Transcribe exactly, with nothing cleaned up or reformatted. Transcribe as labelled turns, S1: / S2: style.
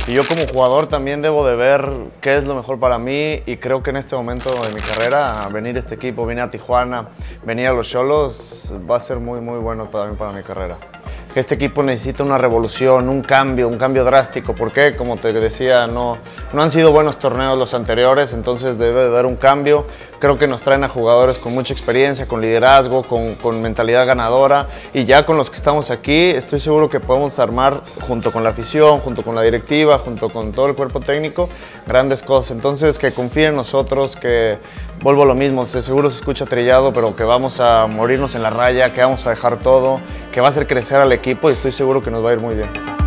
S1: Y yo como jugador también debo de ver qué es lo mejor para mí y creo que en este momento de mi carrera, venir a este equipo, venir a Tijuana, venir a los Xolos, va a ser muy, muy bueno para mí, para mi carrera. Este equipo necesita una revolución, un cambio, un cambio drástico. ¿Por qué? Como te decía, no, no han sido buenos torneos los anteriores, entonces debe de haber un cambio. Creo que nos traen a jugadores con mucha experiencia, con liderazgo, con, con mentalidad ganadora y ya con los que estamos aquí estoy seguro que podemos armar junto con la afición, junto con la directiva, junto con todo el cuerpo técnico, grandes cosas. Entonces que confíen en nosotros, que vuelvo a lo mismo, de seguro se escucha trillado, pero que vamos a morirnos en la raya, que vamos a dejar todo, que va a hacer crecer al equipo y estoy seguro que nos va a ir muy bien.